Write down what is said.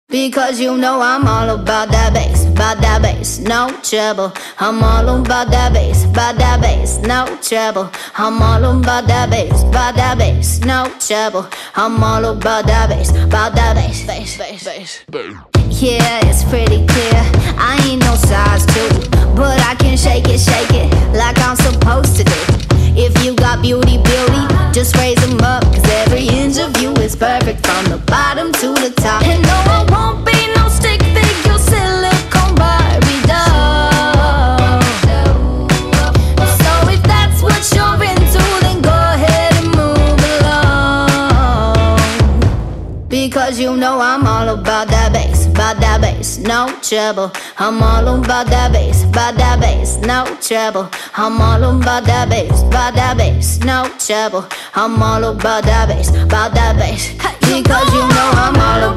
Because you know I'm all about that bass, no trouble. I'm all about that bass, no trouble. I'm all about that bass, no trouble. I'm all about that bass, bass. Yeah, it's pretty clear, I ain't no size 2, but I can shake it like I'm supposed to do. If you got beauty, just raise them up, cause every inch of you is perfect from the bottom to the top. And no, I won't be no stick figure, silicone Barbie doll. So if that's what you're into, then go ahead and move along. Because you know I'm all about that bass, no trouble. I'm all about that bass, no trouble. I'm all about that bass, no trouble. I'm all about that bass, Because you know I'm all